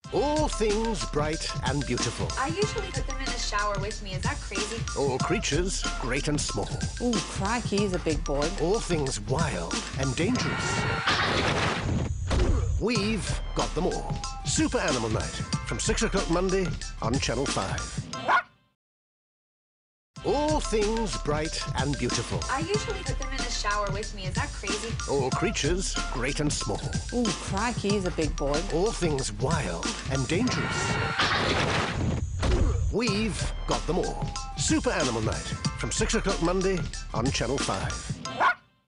All things bright and beautiful. I usually put them in the shower with me. Is that crazy? All creatures great and small. Ooh, crikey, he's a big boy. All things wild and dangerous. We've got them all. Super Animal Night from 6 o'clock Monday on Channel 5. All things bright and beautiful. I usually put them in the shower with me. Is that crazy? All creatures great and small. Ooh, crikey, he's a big boy. All things wild and dangerous. We've got them all. Super Animal Night from 6 o'clock Monday on Channel 5.